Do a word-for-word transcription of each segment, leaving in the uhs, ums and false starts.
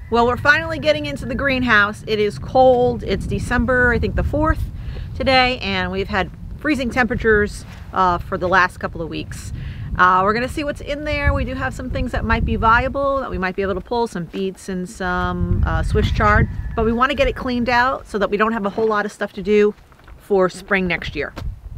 Well, we're finally getting into the greenhouse. It is cold. It's December, I think the fourth today, and we've had freezing temperatures uh, for the last couple of weeks. Uh, we're gonna see what's in there. We do have some things that might be viable, that we might be able to pull, some beets and some uh, Swiss chard, but we wanna get it cleaned out so that we don't have a whole lot of stuff to do for spring next year.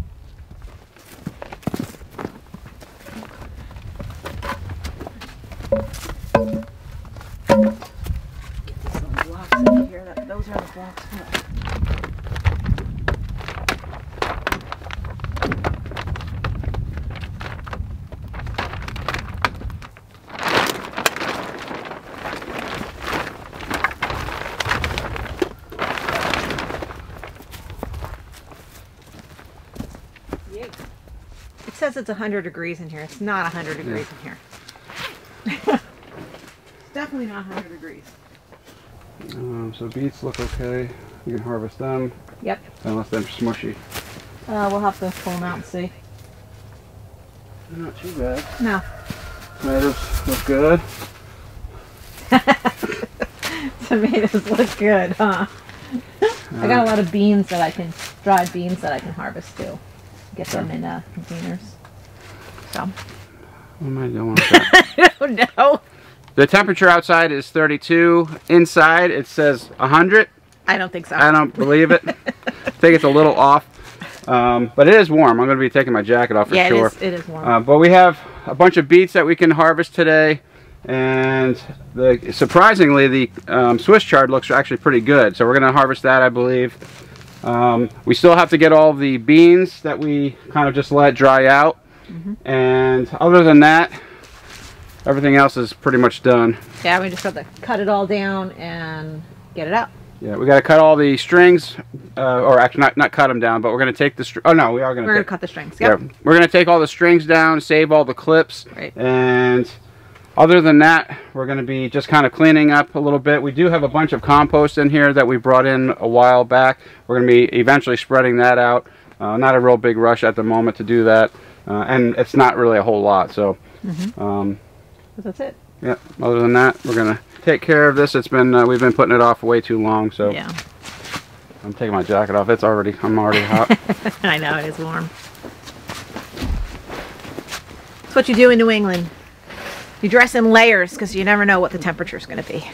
Get these little blocks in here. That, those are the blocks. It says it's one hundred degrees in here. It's not one hundred degrees yeah. in here. It's definitely not one hundred degrees. Um, so beets look okay. You can harvest them. Yep. Unless they're smushy. Uh, we'll have to pull them out and see. Not too bad. No. Tomatoes look good. Tomatoes look good, huh? Uh, I got a lot of beans that I can, dried beans that I can harvest too. Get them in uh, containers. So. What am I doing with that? I don't know. The temperature outside is thirty-two. Inside it says one hundred. I don't think so. I don't believe it. I think it's a little off. Um, but it is warm. I'm going to be taking my jacket off for yeah, sure. It is, it is warm. Uh, but we have a bunch of beets that we can harvest today. And the, surprisingly, the um, Swiss chard looks actually pretty good. So we're going to harvest that, I believe. Um, we still have to get all the beans that we kind of just let dry out. Mm-hmm. And other than that, everything else is pretty much done. Yeah, we just have to cut it all down and get it out. Yeah, we got to cut all the strings, uh, or actually not, not cut them down, but we're going to take the str oh no, we are going to We're going to cut the strings, yep. Yeah, we're going to take all the strings down, save all the clips, right. And other than that, we're going to be just kind of cleaning up a little bit. We do have a bunch of compost in here that we brought in a while back. We're going to be eventually spreading that out. Uh, not a real big rush at the moment to do that, uh, and it's not really a whole lot, so... Mm-hmm. um, that's it. Yeah, other than that, we're going to take care of this. It's been, uh, we've been putting it off way too long, so... Yeah. I'm taking my jacket off. It's already, I'm already hot. I know, it is warm. That's what you do in New England. You dress in layers because you never know what the temperature is going to be.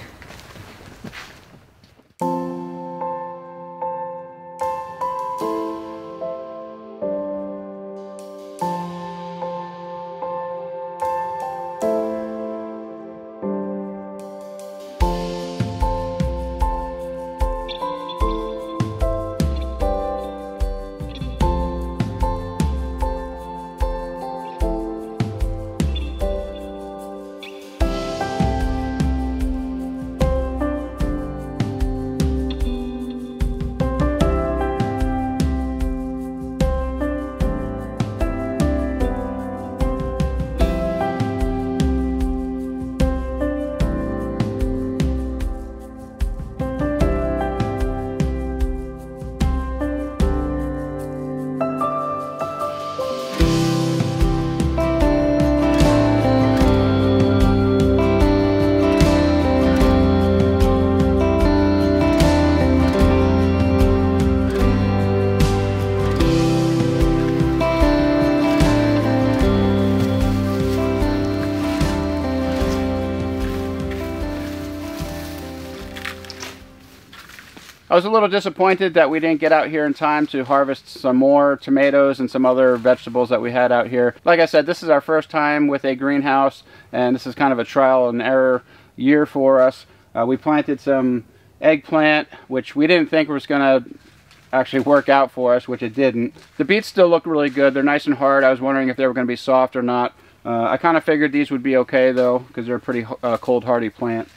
I was a little disappointed that we didn't get out here in time to harvest some more tomatoes and some other vegetables that we had out here. Like I said, this is our first time with a greenhouse, and this is kind of a trial and error year for us. Uh, we planted some eggplant, which we didn't think was going to actually work out for us, which it didn't. The beets still look really good. They're nice and hard. I was wondering if they were going to be soft or not. Uh, I kind of figured these would be okay, though, because they're a pretty uh, cold hardy plant.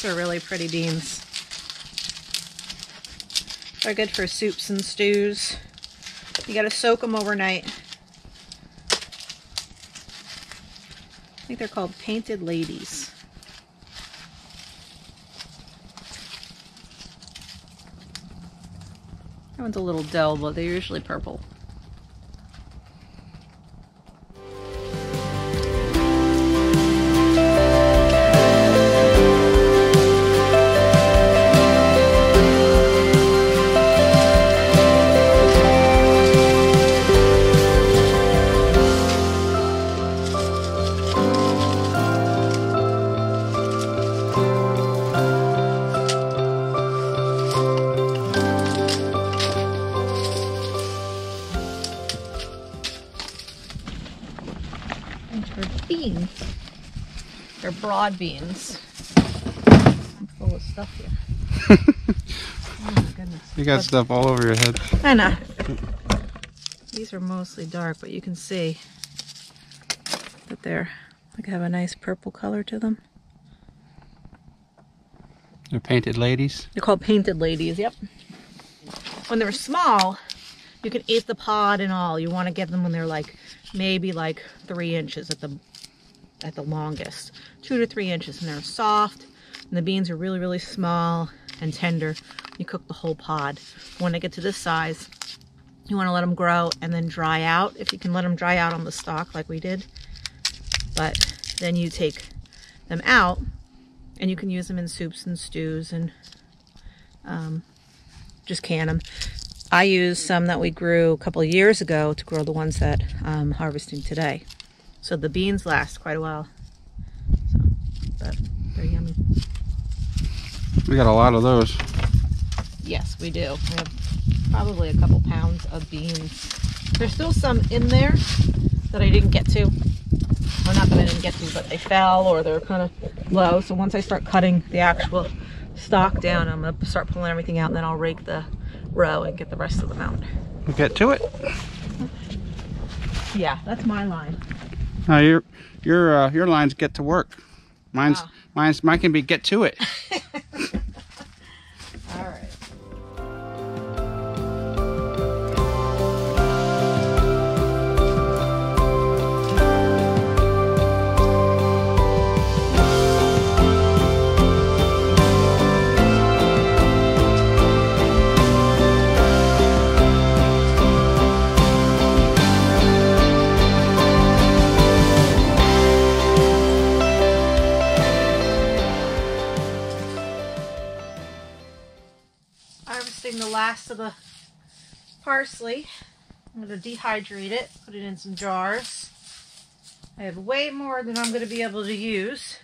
These are really pretty beans. They're good for soups and stews. You gotta soak them overnight. I think they're called Painted Ladies. That one's a little dull, but they're usually purple. Beans. They're broad beans. I'm full of stuff here. Oh my goodness. You got but, stuff all over your head. I know. These are mostly dark, but you can see that they're like have a nice purple color to them. They're Painted Ladies? They're called Painted Ladies, yep. When they're small, you can eat the pod and all. You want to get them when they're like maybe like three inches at the at the longest. Two to three inches, and they're soft, and the beans are really, really small and tender. You cook the whole pod. When they get to this size, you want to let them grow and then dry out. If you can let them dry out on the stalk like we did. But then you take them out, and you can use them in soups and stews, and um, just can them. I used some that we grew a couple of years ago to grow the ones that I'm harvesting today. So the beans last quite a while. So, but they're yummy. We got a lot of those. Yes, we do. We have probably a couple pounds of beans. There's still some in there that I didn't get to. Well, not that I didn't get to, but they fell or they're kind of low. So once I start cutting the actual stalk down, I'm going to start pulling everything out, and then I'll rake the row and get the rest of them out. We'll get to it. Yeah, that's my line. No, your your uh, your lines get to work. Mine's oh. mine's mine can be get to it. All right. Harvesting the last of the parsley. I'm going to dehydrate it, put it in some jars. I have way more than I'm going to be able to use.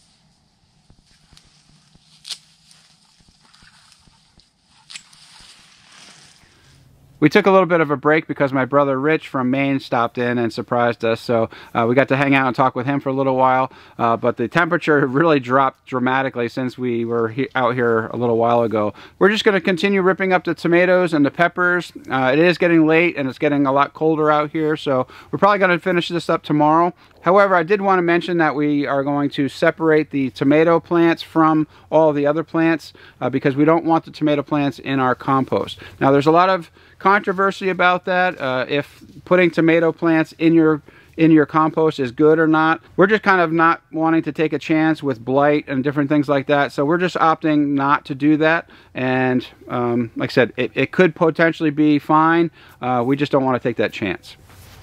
We took a little bit of a break because my brother Rich from Maine stopped in and surprised us, so uh, we got to hang out and talk with him for a little while, uh, but the temperature really dropped dramatically since we were he out here a little while ago. We're just going to continue ripping up the tomatoes and the peppers. Uh, it is getting late and it's getting a lot colder out here, so we're probably going to finish this up tomorrow. However, I did want to mention that we are going to separate the tomato plants from all the other plants uh, because we don't want the tomato plants in our compost. Now, there's a lot of controversy about that, uh, if putting tomato plants in your in your compost is good or not. We're just kind of not wanting to take a chance with blight and different things like that, so we're just opting not to do that. And um, like I said, it, it could potentially be fine. Uh, we just don't want to take that chance.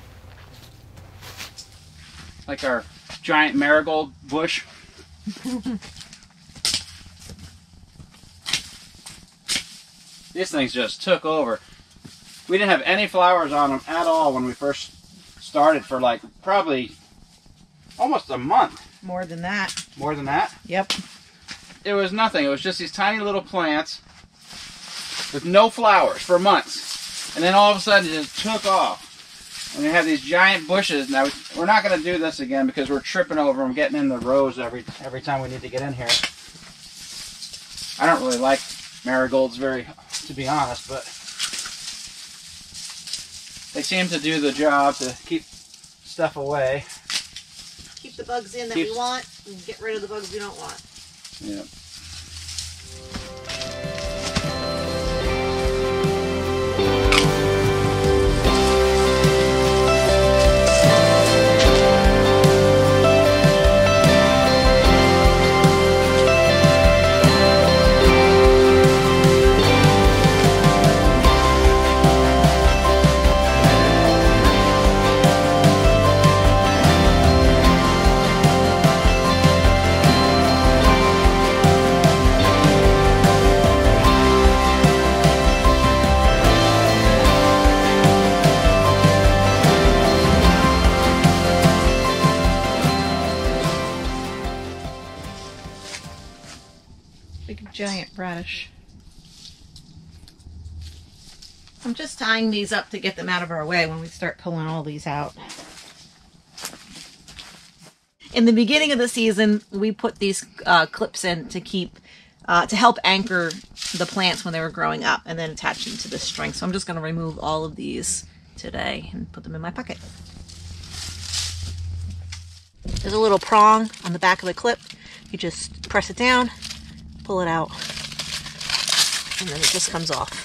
Like our giant marigold bush. These things just took over. We didn't have any flowers on them at all when we first started for like probably almost a month. More than that. More than that? Yep. It was nothing. It was just these tiny little plants with no flowers for months. And then all of a sudden it just took off. And we have these giant bushes. Now, we're not going to do this again because we're tripping over them, getting in the rows every every time we need to get in here. I don't really like marigolds very, to be honest, but they seem to do the job to keep stuff away. Keep the bugs in that Keeps, we want and get rid of the bugs we don't want. Yeah. radish. I'm just tying these up to get them out of our way when we start pulling all these out. In the beginning of the season, we put these uh, clips in to keep, uh, to help anchor the plants when they were growing up and then attach them to the string. So I'm just going to remove all of these today and put them in my pocket. There's a little prong on the back of the clip. You just press it down, pull it out, and then it just comes off.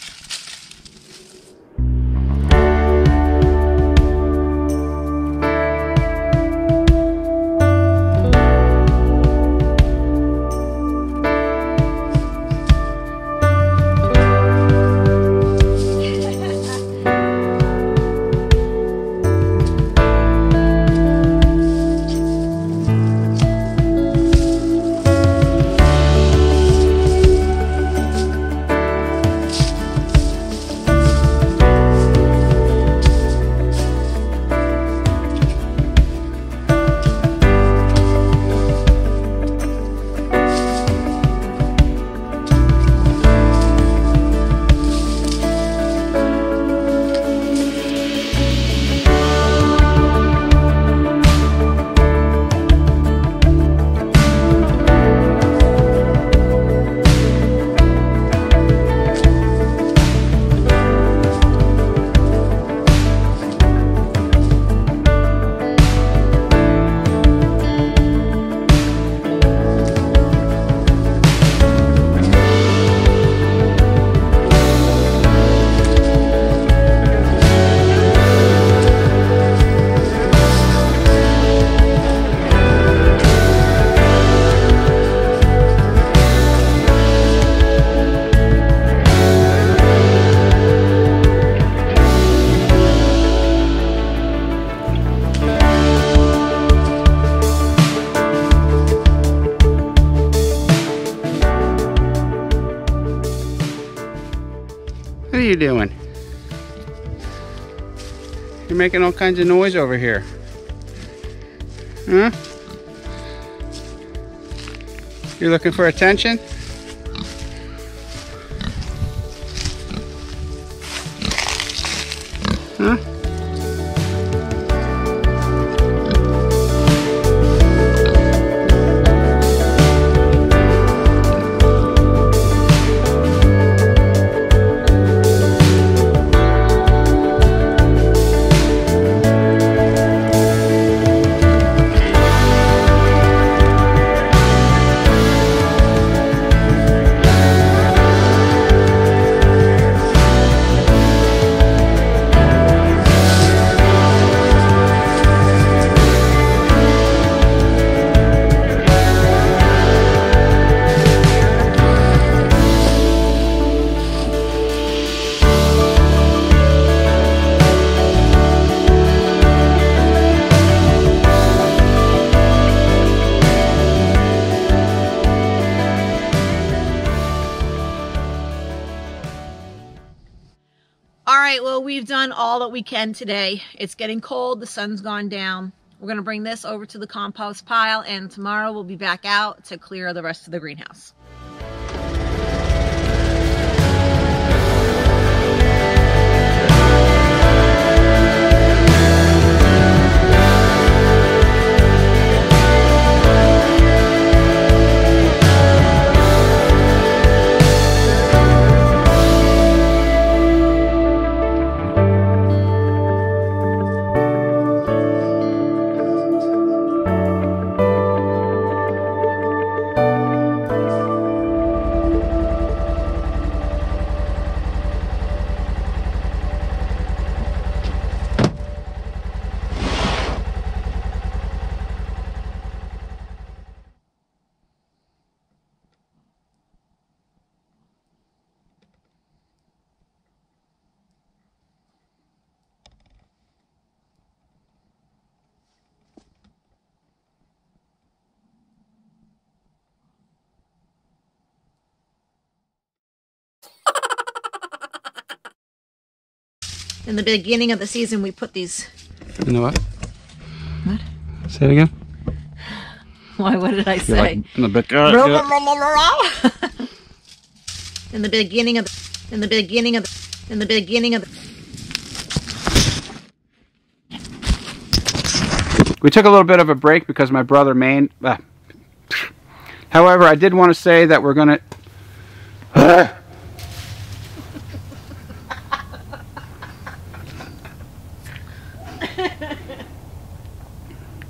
What are you doing? You're making all kinds of noise over here. Huh? You're looking for attention? Huh? All right, well, we've done all that we can today. It's getting cold, the sun's gone down. We're gonna bring this over to the compost pile, and tomorrow we'll be back out to clear the rest of the greenhouse. In the beginning of the season, we put these... You know what? What? Say it again. Why, what did I say? Like, in the back, uh, yeah. in the beginning of the, in the beginning of the, in the beginning of the. We took a little bit of a break because my brother Maine. Uh, however, I did want to say that we're gonna. Uh,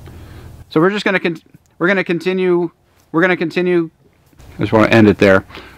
so we're just gonna con we're gonna continue. We're gonna continue. I just want to end it there.